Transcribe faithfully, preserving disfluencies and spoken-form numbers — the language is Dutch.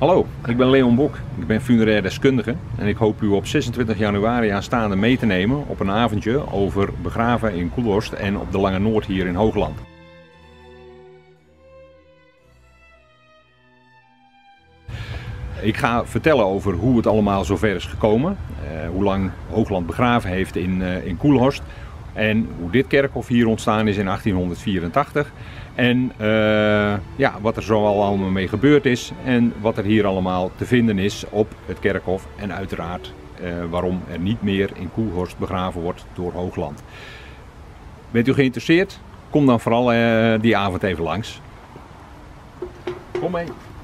Hallo, ik ben Leon Bok. Ik ben funerair deskundige en ik hoop u op zesentwintig januari aanstaande mee te nemen op een avondje over begraven in Koelhorst en op de Lange Noord hier in Hoogland. Ik ga vertellen over hoe het allemaal zover is gekomen, uh, hoe lang Hoogland begraven heeft in, uh, in Koelhorst en hoe dit kerkhof hier ontstaan is in achttienhonderdvierentachtig. En uh, ja, wat er zo allemaal mee gebeurd is en wat er hier allemaal te vinden is op het kerkhof. En uiteraard uh, waarom er niet meer in Koelhorst begraven wordt door Hoogland. Bent u geïnteresseerd? Kom dan vooral uh, die avond even langs. Kom mee!